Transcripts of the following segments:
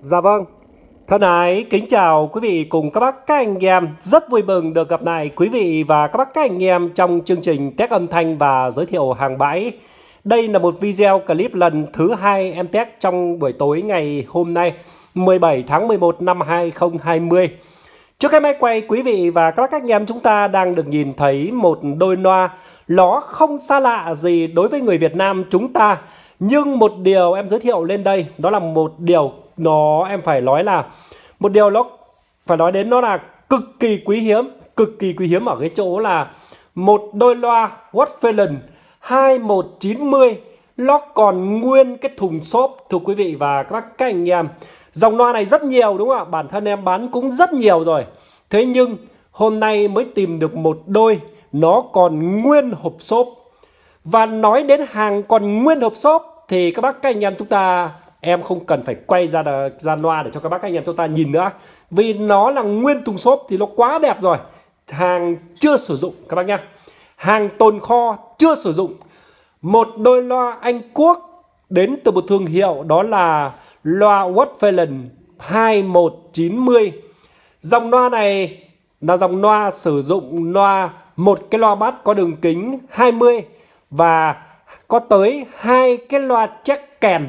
Dạ vâng, thân ái kính chào quý vị cùng các bác các anh em. Rất vui mừng được gặp lại quý vị và các bác các anh em trong chương trình test âm thanh và giới thiệu hàng bãi. Đây là một video clip lần thứ 2 em test trong buổi tối ngày hôm nay 17 tháng 11 năm 2020. Trước cái máy quay, quý vị và các bác các anh em chúng ta đang được nhìn thấy một đôi loa. Nó không xa lạ gì đối với người Việt Nam chúng ta. Nhưng một điều em giới thiệu lên đây, đó là một điều em phải nói là một điều nó phải nói đến, nó là cực kỳ quý hiếm ở cái chỗ là một đôi loa Westphalen 2190 nó còn nguyên cái thùng xốp. Thưa quý vị và các bác các anh em, dòng loa này rất nhiều đúng không ạ? Bản thân em bán cũng rất nhiều rồi. Thế nhưng hôm nay mới tìm được một đôi nó còn nguyên hộp xốp. Và nói đến hàng còn nguyên hộp xốp thì các bác các anh em chúng ta, em không cần phải quay ra loa để cho các bác các anh em chúng ta nhìn nữa, vì nó là nguyên thùng xốp thì nó quá đẹp rồi. Hàng chưa sử dụng các bác nhá, hàng tồn kho chưa sử dụng. Một đôi loa Anh Quốc đến từ một thương hiệu, đó là loa Westphalen 2190. Dòng loa này là dòng loa sử dụng một cái loa bass có đường kính 20 và có tới 2 cái loa check kèn.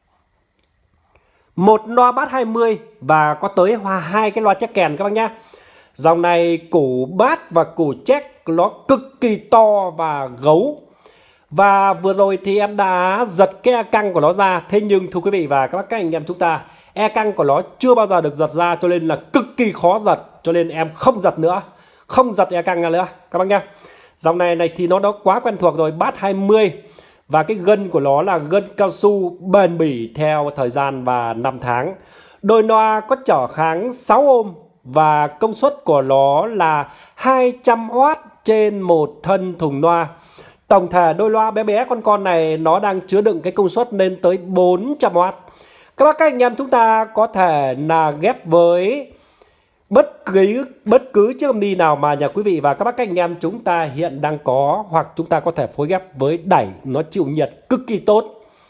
Một loa bass 20 và có tới 2 cái loa check kèn các bác nhá. Dòng này củ bass và củ check nó cực kỳ to và gấu. Và vừa rồi thì em đã giật cái e căng của nó ra. Thế nhưng thưa quý vị và các bác các anh em chúng ta, e căng của nó chưa bao giờ được giật ra, cho nên là cực kỳ khó giật. Cho nên em không giật nữa, không giật e căng ra nữa các bác nhá. Dòng này thì nó đã quá quen thuộc rồi, bass 20. Và cái gân của nó là gân cao su bền bỉ theo thời gian và năm tháng. Đôi loa có trở kháng 6 ohm và công suất của nó là 200W trên một thân thùng loa. Tổng thể đôi loa bé bé con này nó đang chứa đựng cái công suất lên tới 400W. Các bác các anh em chúng ta có thể là ghép với bất cứ chiếc âm đi nào mà nhà quý vị và các bác các anh em chúng ta hiện đang có, hoặc chúng ta có thể phối ghép với đẩy, nó chịu nhiệt cực kỳ tốt.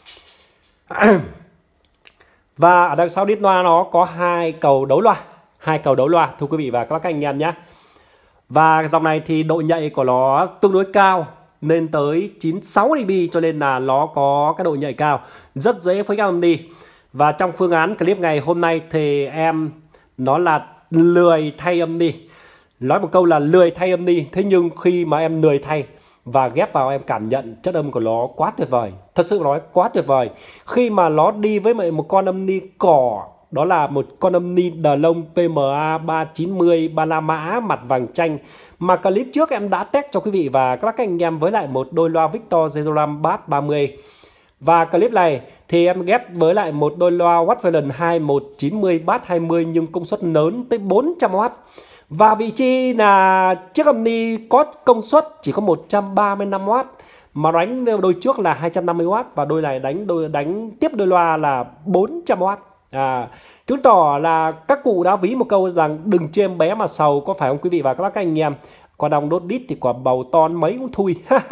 Và ở đằng sau đít loa nó có hai cầu đấu loa thưa quý vị và các bác các anh em nhé. Và dòng này thì độ nhạy của nó tương đối cao, lên tới 96 dB, cho nên là nó có cái độ nhạy cao, rất dễ phối ghép âm đi. Và trong phương án clip ngày hôm nay thì em nó là lười thay âm đi. Nói một câu là lười thay âm đi. Thế nhưng khi mà em lười thay và ghép vào, em cảm nhận chất âm của nó quá tuyệt vời. Thật sự nói quá tuyệt vời. Khi mà nó đi với một con âm ni cỏ, đó là một con âm ni đờ lông PMA 390 ba la mã mặt vàng chanh, mà clip trước em đã test cho quý vị và các bác các anh em với lại một đôi loa Victor G5 bass 30. Và clip này thì em ghép với lại một đôi loa Westphalen 2190 bass 20 nhưng công suất lớn tới 400W. Và vị trí là chiếc âm ni có công suất chỉ có 135W, mà đánh đôi trước là 250W và đôi này đánh tiếp đôi loa là 400W. Chứng tỏ là các cụ đã ví một câu rằng đừng chêm bé mà sầu, có phải không quý vị và các bác các anh em? Con ong đốt đít thì quả bầu to mấy cũng thui.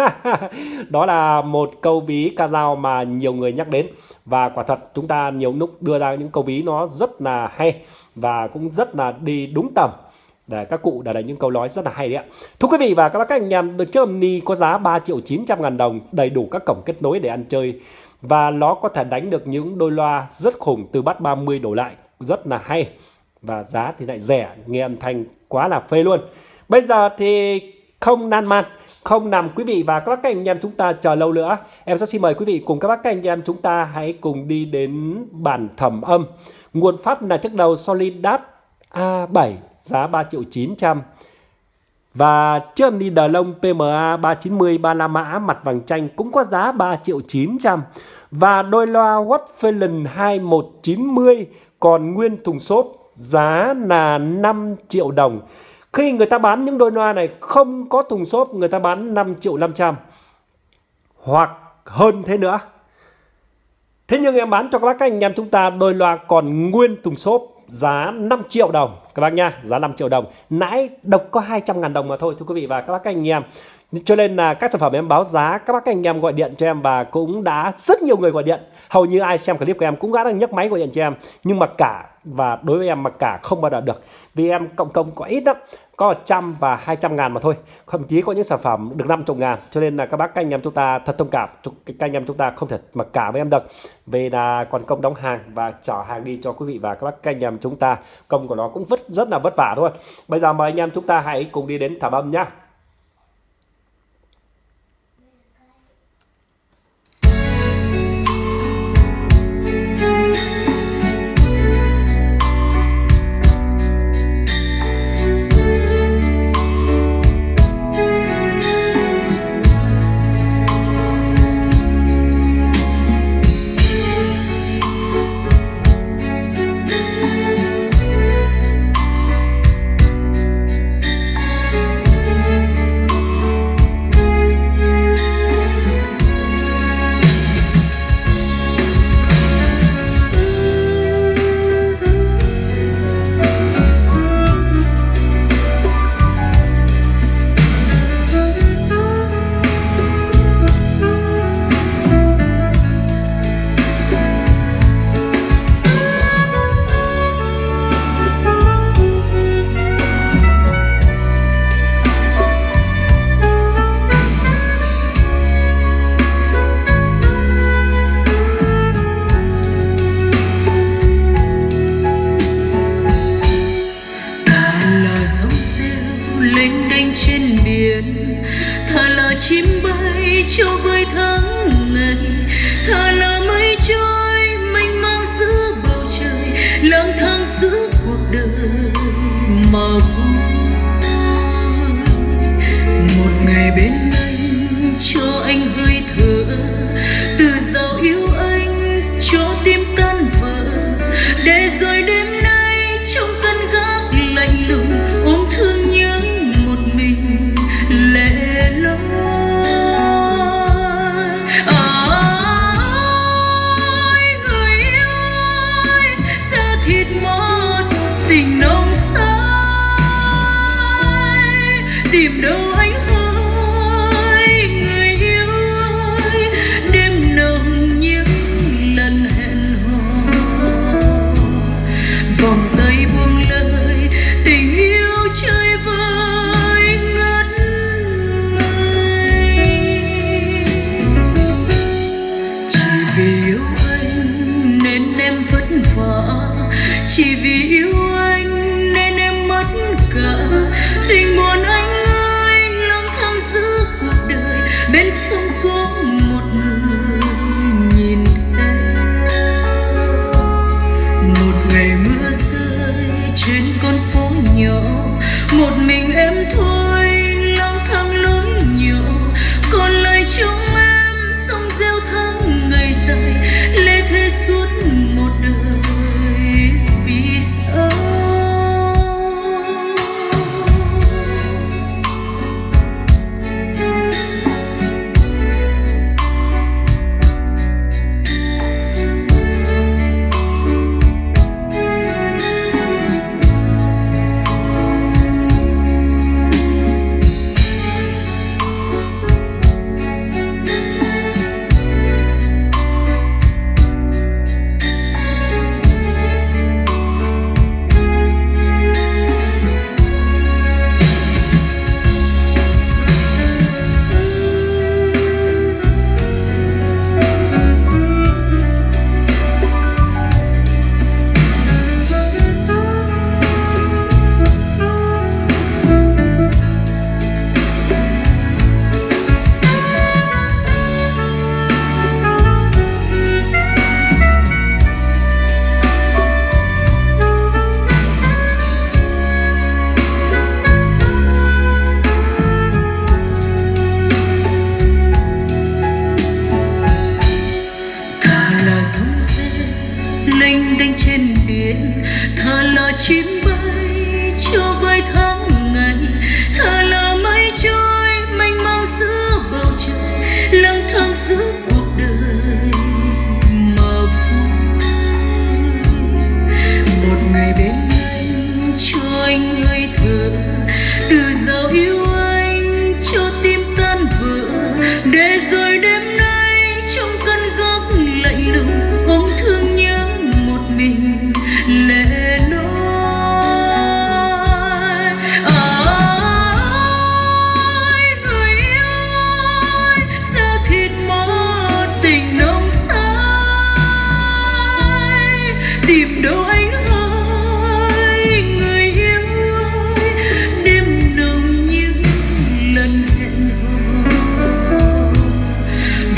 Đó là một câu ví ca dao mà nhiều người nhắc đến. Và quả thật chúng ta nhiều lúc đưa ra những câu ví nó rất là hay và cũng rất là đi đúng tầm. Để các cụ đã đánh những câu nói rất là hay đấy ạ. Thưa quý vị và các bác các anh em, chiếc âm ni có giá 3.900.000 đồng, đầy đủ các cổng kết nối để ăn chơi. Và nó có thể đánh được những đôi loa rất khủng từ bass 30 đổ lại, rất là hay. Và giá thì lại rẻ, nghe âm thanh quá là phê luôn. Bây giờ thì không nan man, không nằm quý vị và các bác các anh em chúng ta chờ lâu nữa. Em sẽ xin mời quý vị cùng các bác các anh em chúng ta hãy cùng đi đến bản thẩm âm. Nguồn phát là chiếc đầu Solidat A7 giá 3.900.000. Và chiếc âm ni đờ lông PMA 390 ba la mã mặt vàng chanh cũng có giá 3.900.000. Và đôi loa Westphalen 2190 còn nguyên thùng xốp giá là 5 triệu đồng. Khi người ta bán những đôi loa này không có thùng xốp, người ta bán 5.500.000 hoặc hơn thế nữa. Thế nhưng em bán cho các bác các anh em chúng ta đôi loa còn nguyên thùng xốp giá 5 triệu đồng các bác nha, giá 5 triệu đồng. Nãy độc có 200.000 đồng mà thôi thưa quý vị và các bác các anh em. Cho nên là các sản phẩm em báo giá, các bác anh em gọi điện cho em và cũng đã rất nhiều người gọi điện. Hầu như ai xem clip của em cũng đã nhấc máy gọi điện cho em. Nhưng mặc cả, và đối với em mặc cả không bao giờ được. Vì em cộng công có ít lắm, có 100 và 200 ngàn mà thôi. Thậm chí có những sản phẩm được 50 ngàn. Cho nên là các bác anh em chúng ta thật thông cảm. Các anh em chúng ta không thể mặc cả với em được. Vì là còn công đóng hàng và chở hàng đi cho quý vị và các bác anh em chúng ta. Công của nó cũng rất là vất vả thôi. Bây giờ mời anh em chúng ta hãy cùng đi đến thảm âm nhá. Chim bay cho vơi tháng ngày, thả là mây trôi mênh mang giữa bầu trời, lang thang giữa cuộc đời mà vui. Một ngày bên anh cho anh hơi thở, từ giàu yêu anh cho tim tan vỡ, để rồi đêm nay trong căn gác lạnh lùng ôm thương nhớ một mình lẻ loi. Tình nồng say tìm đâu anh ơi, người yêu ơi, đêm nồng những lần hẹn hò, vòng tay buông lời tình yêu chơi vơi ngất ngây. Chỉ vì yêu anh nên em vất vả, chỉ vì yêu tình buồn anh ơi, lang thang giữa cuộc đời, bên sông có một người nhìn em. Một ngày mưa rơi trên con phố nhỏ, một mình em thôi lang thang lối nhỏ, còn lại trong em sông reo tháng ngày dài, lê thế suốt một đời vì sao. Lênh đênh trên biển, thả là chim bay cho vơi tháng ngày, thả là mây trôi mênh mang giữa bầu trời, lang thang giữa cuộc đời mà vui. Một ngày bên anh cho anh hơi thở, từ giàu yêu anh cho tim ta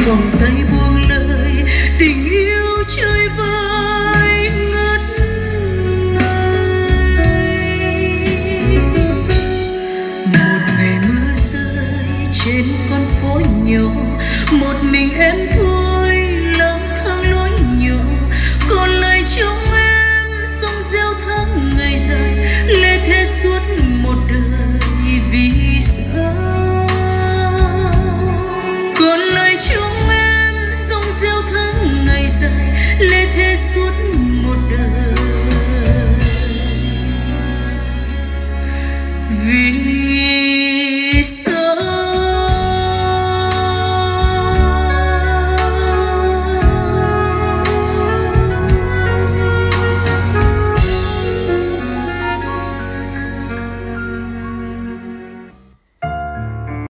vòng tay buông lời tình yêu chơi vơi ngất ngây. Một ngày mưa rơi trên con phố nhỏ, một mình em thôi lang thang lối nhỏ, còn lại trong em sông reo tháng ngày dài, lê thế suốt một đời vì sao. Còn lại trong em sông reo tháng ngày dài, lê thế suốt một đời vì